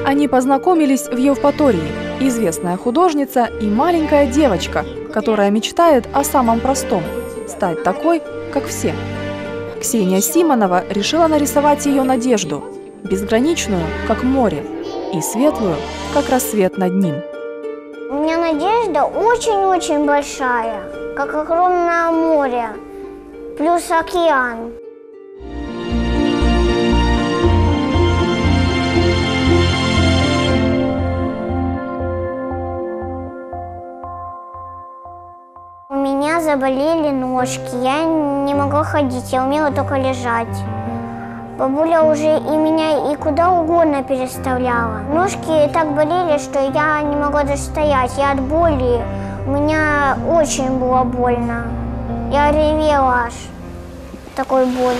Они познакомились в Евпатории, известная художница и маленькая девочка, которая мечтает о самом простом – стать такой, как все. Ксения Симонова решила нарисовать ее надежду – безграничную, как море, и светлую, как рассвет над ним. У меня надежда очень-очень большая, как огромное море, плюс океан. У меня заболели ножки, я не могла ходить, я умела только лежать. Бабуля уже и меня и куда угодно переставляла. Ножки так болели, что я не могла даже стоять. Я от боли, у меня очень было больно. Я ревела аж такой боли.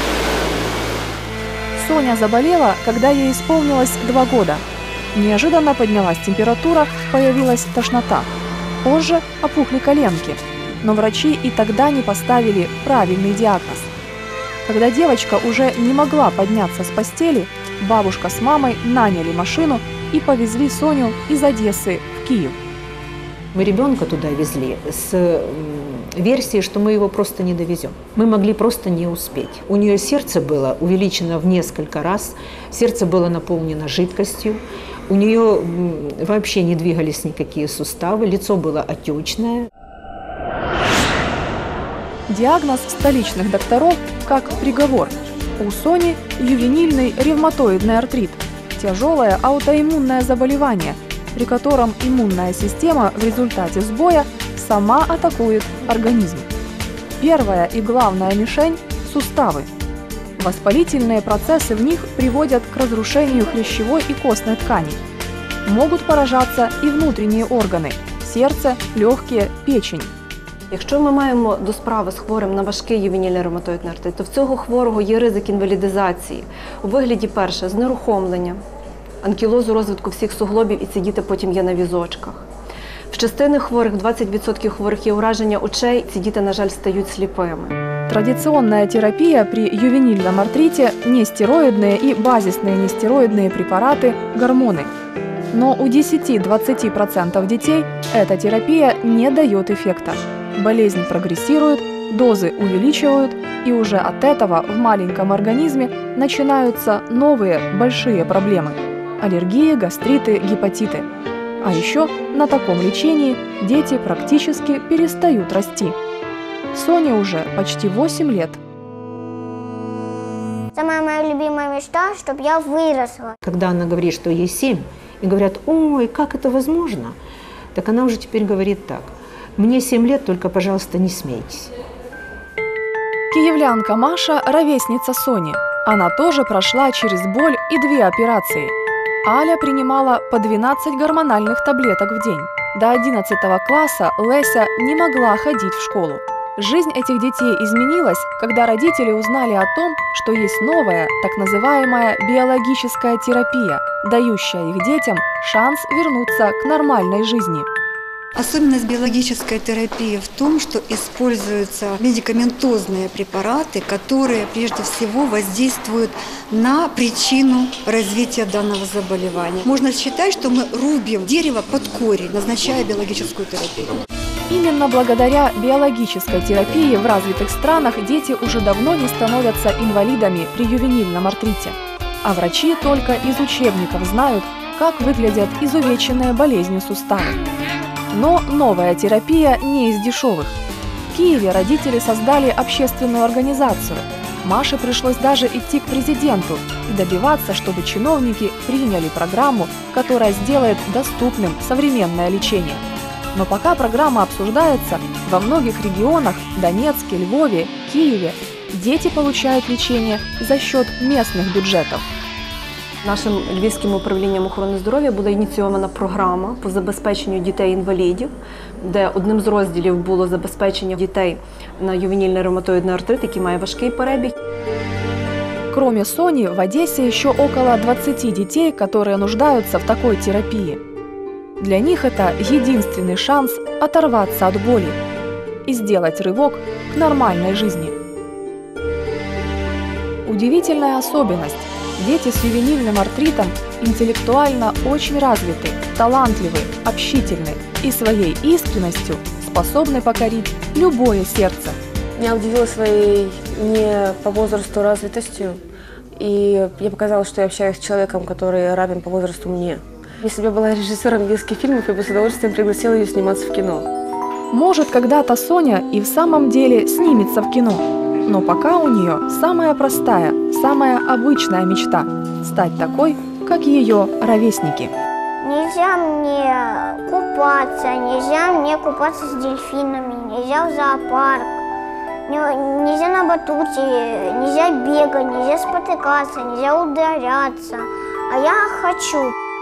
Соня заболела, когда ей исполнилось 2 года. Неожиданно поднялась температура, появилась тошнота. Позже опухли коленки. Но врачи и тогда не поставили правильный диагноз. Когда девочка уже не могла подняться с постели, бабушка с мамой наняли машину и повезли Соню из Одессы в Киев. Мы ребенка туда везли с версией, что мы его просто не довезем. Мы могли просто не успеть. У нее сердце было увеличено в несколько раз, сердце было наполнено жидкостью, у нее вообще не двигались никакие суставы, лицо было отечное. Диагноз столичных докторов как приговор. У Сони ювенильный ревматоидный артрит, тяжелое аутоиммунное заболевание, при котором иммунная система в результате сбоя сама атакует организм. Первая и главная мишень – суставы. Воспалительные процессы в них приводят к разрушению хрящевой и костной тканей. Могут поражаться и внутренние органы – серце, легкие, печень. Якщо ми маємо до справи з хворим на важкий ювенільний ревматоїдний артрит, то в цього хворого є ризик інвалідизації у вигляді, перше, знерухомлення, анкілозу розвитку всіх суглобів, і ці діти потім є на візочках. В частини хворих, 20% хворих є ураження очей, ці діти, на жаль, стають сліпими. Традиционная терапия при ювенильном артрите – нестероидные и базисные нестероидные препараты, гормоны. Но у 10–20% детей эта терапия не дает эффекта. Болезнь прогрессирует, дозы увеличивают, и уже от этого в маленьком организме начинаются новые большие проблемы – аллергии, гастриты, гепатиты. А еще на таком лечении дети практически перестают расти. Соне уже почти 8 лет. Самая моя любимая мечта, чтобы я выросла. Когда она говорит, что ей 7, и говорят: ой, как это возможно? Так она уже теперь говорит так: мне 7 лет, только, пожалуйста, не смейтесь. Киевлянка Маша – ровесница Сони. Она тоже прошла через боль и 2 операции. Аля принимала по 12 гормональных таблеток в день. До 11 класса Леся не могла ходить в школу. Жизнь этих детей изменилась, когда родители узнали о том, что есть новая, так называемая биологическая терапия, дающая их детям шанс вернуться к нормальной жизни. Особенность биологической терапии в том, что используются медикаментозные препараты, которые прежде всего воздействуют на причину развития данного заболевания. Можно считать, что мы рубим дерево под корень, назначая биологическую терапию. Именно благодаря биологической терапии в развитых странах дети уже давно не становятся инвалидами при ювенильном артрите. А врачи только из учебников знают, как выглядят изувеченные болезнью суставы. Но новая терапия не из дешевых. В Киеве родители создали общественную организацию. Маше пришлось даже идти к президенту и добиваться, чтобы чиновники приняли программу, которая сделает доступным современное лечение. Но пока программа обсуждается, во многих регионах – Донецке, Львове, Киеве – дети получают лечение за счет местных бюджетов. Нашим Львівським управлінням охорони здоров'я була ініційована програма по забезпеченню дітей-інвалідів, де одним з розділів було забезпечення дітей на ювенильный ревматоидный артрит, який має важкий перебіг. Кроме Сони, в Одессе еще около 20 детей, которые нуждаются в такой терапии. Для них это единственный шанс оторваться от боли и сделать рывок к нормальной жизни. Удивительная особенность. Дети с ювенильным артритом интеллектуально очень развиты, талантливы, общительны и своей искренностью способны покорить любое сердце. Меня удивило своей не по возрасту развитостью, и мне показалось, что я общаюсь с человеком, который равен по возрасту мне. Если бы я была режиссером детских фильмов, я бы с удовольствием пригласила ее сниматься в кино. Может, когда-то Соня и в самом деле снимется в кино, но пока у нее самая простая, самая обычная мечта – стать такой, как ее ровесники. Нельзя мне купаться с дельфинами, нельзя в зоопарк, нельзя на батуте, нельзя бегать, нельзя спотыкаться, нельзя ударяться. А я хочу.